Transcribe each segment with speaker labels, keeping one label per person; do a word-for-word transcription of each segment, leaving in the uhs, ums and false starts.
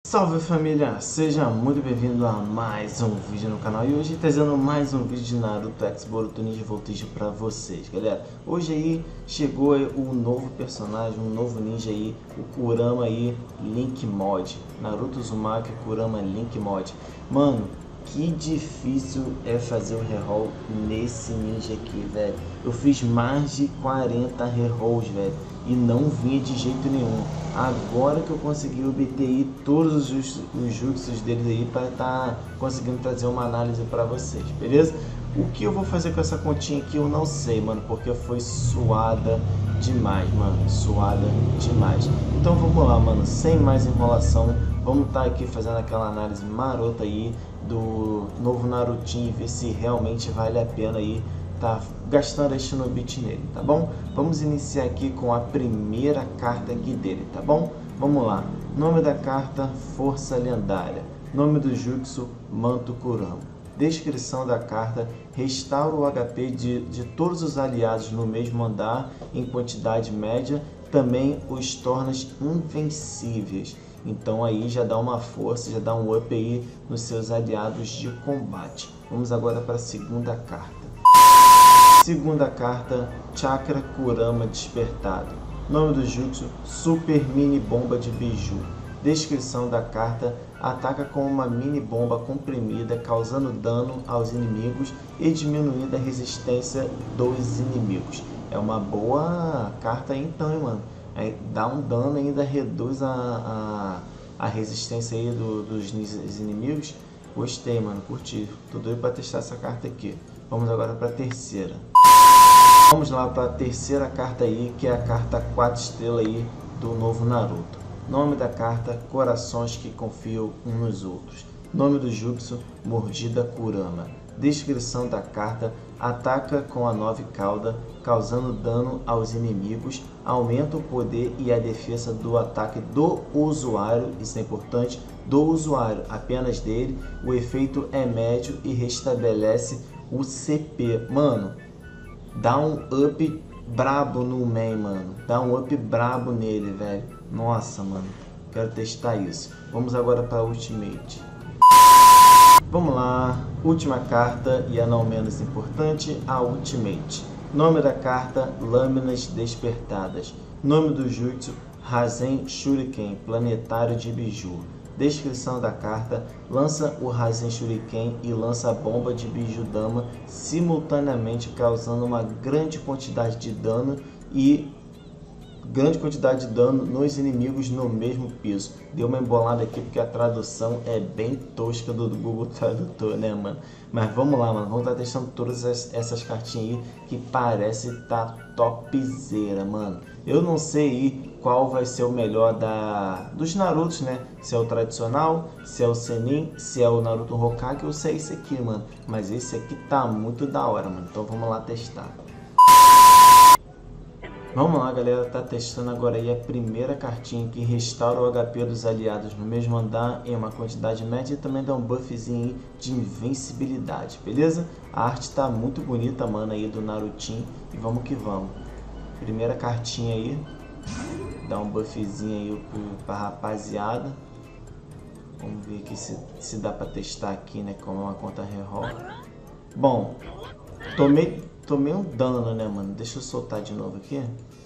Speaker 1: Salve família, seja muito bem-vindo a mais um vídeo no canal e hoje trazendo mais um vídeo de Naruto X Boruto Ninja Voltage pra vocês, galera. Hoje aí chegou o novo personagem, um novo ninja aí, o Kurama aí, Link Mod, Naruto Uzumaki Kurama Link Mod. Mano, que difícil é fazer o reroll nesse ninja aqui, velho. Eu fiz mais de quarenta rerolls, velho, e não vinha de jeito nenhum. Agora que eu consegui obter aí todos os, just, os jutsus deles aí para estar tá conseguindo trazer uma análise para vocês, beleza? O que eu vou fazer com essa continha aqui eu não sei, mano, porque foi suada demais, mano, suada demais. Então vamos lá, mano, sem mais enrolação, vamos estar tá aqui fazendo aquela análise marota aí do novo Narutinho e ver se realmente vale a pena aí tá gastando a Shinobit nele, tá bom? Vamos iniciar aqui com a primeira carta aqui dele, tá bom? Vamos lá. Nome da carta, Força Lendária. Nome do Jutsu, Manto Kurama. Descrição da carta, restaura o H P de, de todos os aliados no mesmo andar em quantidade média, também os torna invencíveis. Então aí já dá uma força, já dá um up aí nos seus aliados de combate. Vamos agora para a segunda carta. Segunda carta, Chakra Kurama Despertado. Nome do jutsu, Super Mini Bomba de Biju. Descrição da carta, ataca com uma mini bomba comprimida, causando dano aos inimigos e diminuindo a resistência dos inimigos. É uma boa carta aí então, hein, mano. Aí dá um dano e ainda reduz a, a, a resistência aí do, dos inimigos. Gostei, mano, curti. Tô doido pra testar essa carta aqui. Vamos agora para a terceira. Vamos lá para a terceira carta aí, que é a carta quatro estrelas aí do novo Naruto. Nome da carta, Corações que Confiam uns nos Outros. Nome do jutsu, Mordida Kurama. Descrição da carta, ataca com a nove cauda, causando dano aos inimigos, aumenta o poder e a defesa do ataque do usuário, isso é importante, do usuário, apenas dele. O efeito é médio e restabelece o C P. Mano, dá um up brabo no main, mano. Dá um up brabo nele, velho. Nossa, mano. Quero testar isso. Vamos agora para a Ultimate. Vamos lá. Última carta e a não menos importante, a Ultimate. Nome da carta, Lâminas Despertadas. Nome do jutsu, Rasen Shuriken, Planetário de Biju. Descrição da carta, lança o Rasen Shuriken e lança a bomba de Biju Dama simultaneamente, causando uma grande quantidade de dano e grande quantidade de dano nos inimigos no mesmo piso. Deu uma embolada aqui porque a tradução é bem tosca do Google Tradutor, né, mano? Mas vamos lá, mano, vamos estar testando todas essas cartinhas aí que parece tá topzera, mano. Eu não sei aí qual vai ser o melhor da dos Narutos, né? Se é o tradicional, se é o Senin, se é o Naruto Hokage ou se é esse aqui, mano. Mas esse aqui tá muito da hora, mano. Então vamos lá testar. Vamos lá, galera, tá testando agora aí a primeira cartinha que restaura o H P dos aliados no mesmo andar em uma quantidade média e também dá um buffzinho aí de invencibilidade, beleza? A arte tá muito bonita, mano, aí do Narutinho e vamos que vamos. Primeira cartinha aí, dá um buffzinho aí pra rapaziada. Vamos ver aqui se, se dá pra testar aqui, né, como é uma conta reroll. Bom, tomei... Tomei um dano, né, mano? Deixa eu soltar de novo aqui.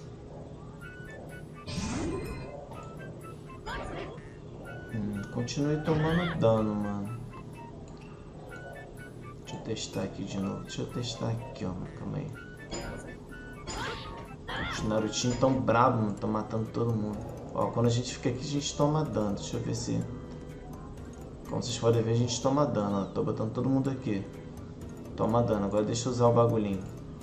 Speaker 1: Hum, continuei tomando dano, mano. Deixa eu testar aqui de novo. Deixa eu testar aqui, ó. Calma aí. Os Narutinhos tão bravos, mano. Tão matando todo mundo. Ó, quando a gente fica aqui, a gente toma dano. Deixa eu ver se... Como vocês podem ver, a gente toma dano, ó. Tô botando todo mundo aqui. Toma dano. Agora deixa eu usar o bagulhinho.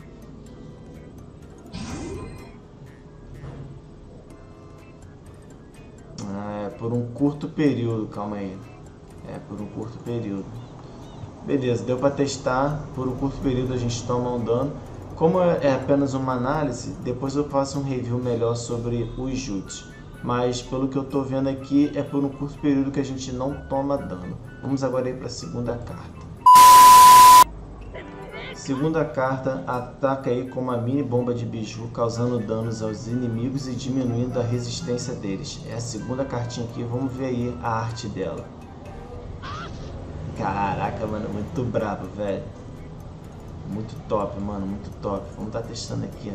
Speaker 1: Ah, é por um curto período. Calma aí. É por um curto período. Beleza, deu pra testar. Por um curto período a gente toma um dano. Como é apenas uma análise, depois eu faço um review melhor sobre os jutsus. Mas pelo que eu tô vendo aqui, é por um curto período que a gente não toma dano. Vamos agora aí pra segunda carta. Segunda carta, ataca aí com uma mini bomba de biju, causando danos aos inimigos e diminuindo a resistência deles. É a segunda cartinha aqui, vamos ver aí a arte dela. Caraca, mano, muito brabo, velho. Muito top, mano, muito top. Vamos estar testando aqui.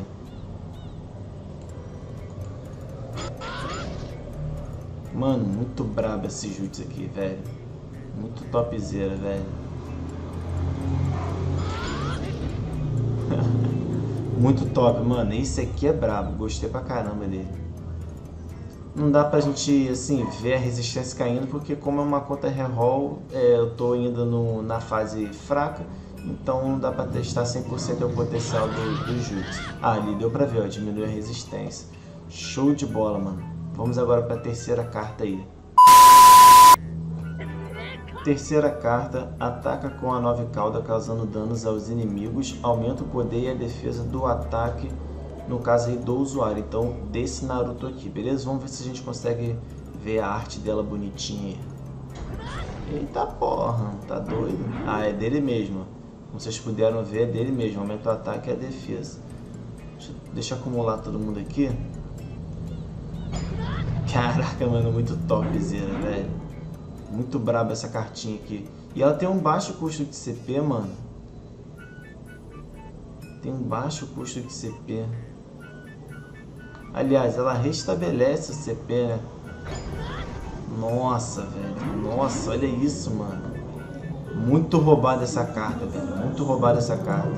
Speaker 1: Mano, muito brabo esse jutsu aqui, velho. Muito topzera, velho. Muito top, mano. Esse aqui é brabo. Gostei pra caramba dele. Não dá pra gente, assim, ver a resistência caindo, porque como é uma conta reroll, é, eu tô ainda no, na fase fraca, então não dá pra testar cem por cento o potencial do, do jutsu. Ah, ali deu pra ver, ó, diminuiu a resistência. Show de bola, mano. Vamos agora pra terceira carta aí. Terceira carta, ataca com a nove cauda, causando danos aos inimigos, aumenta o poder e a defesa do ataque, no caso aí do usuário, então desse Naruto aqui, beleza? Vamos ver se a gente consegue ver a arte dela bonitinha aí. Eita porra, tá doido? Ah, é dele mesmo, como vocês puderam ver, é dele mesmo, aumenta o ataque e a defesa. Deixa, deixa eu acumular todo mundo aqui. Caraca, mano, muito topzera, velho. Muito braba essa cartinha aqui. E ela tem um baixo custo de C P, mano. Tem um baixo custo de C P. Aliás, ela restabelece o C P, né? Nossa, velho. Nossa, olha isso, mano. Muito roubada essa carta, velho. Muito roubada essa carta.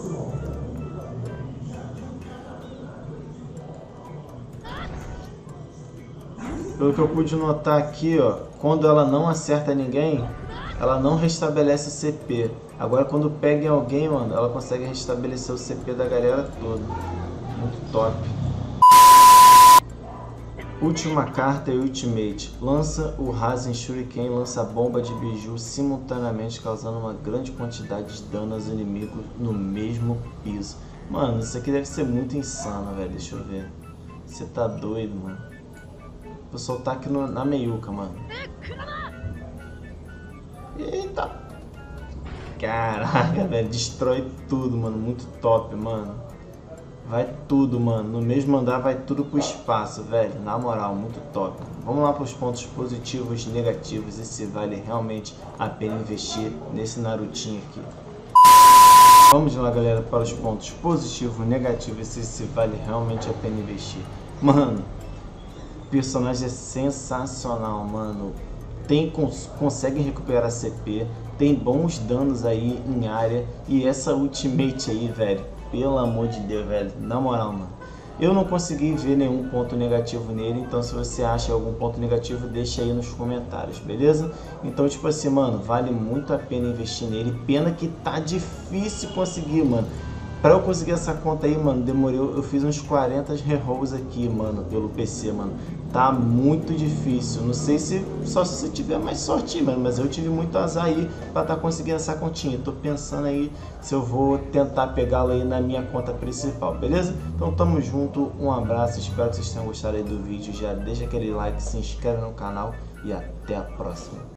Speaker 1: Pelo que eu pude notar aqui, ó, quando ela não acerta ninguém, ela não restabelece o C P. Agora quando pega em alguém, mano, ela consegue restabelecer o C P da galera toda. Muito top. Última carta é Ultimate. Lança o Rasen Shuriken, lança a bomba de biju simultaneamente, causando uma grande quantidade de dano aos inimigos no mesmo piso. Mano, isso aqui deve ser muito insano, velho. Deixa eu ver. Você tá doido, mano. Vou soltar aqui no, na meiuca, mano. Eita. Caraca, velho. Destrói tudo, mano. Muito top, mano. Vai tudo, mano. No mesmo andar vai tudo pro espaço, velho. Na moral, muito top. Vamos lá para os pontos positivos e negativos. E se vale realmente a pena investir nesse Narutinho aqui. Vamos lá, galera, para os pontos positivos e negativos. E se vale realmente a pena investir. Mano, o personagem é sensacional, mano. Tem, cons consegue recuperar C P, tem bons danos aí em área. E essa ultimate aí, velho, pelo amor de Deus, velho, na moral, mano, eu não consegui ver nenhum ponto negativo nele. Então se você acha algum ponto negativo, deixa aí nos comentários, beleza? Então tipo assim, mano, vale muito a pena investir nele. Pena que tá difícil conseguir, mano. Pra eu conseguir essa conta aí, mano, demorou, eu fiz uns quarenta rerolls aqui, mano, pelo P C, mano. Tá muito difícil, não sei se só se você tiver mais sorte, mano, mas eu tive muito azar aí pra tá conseguindo essa continha. Tô pensando aí se eu vou tentar pegá-la aí na minha conta principal, beleza? Então tamo junto, um abraço, espero que vocês tenham gostado aí do vídeo. Já deixa aquele like, se inscreve no canal e até a próxima.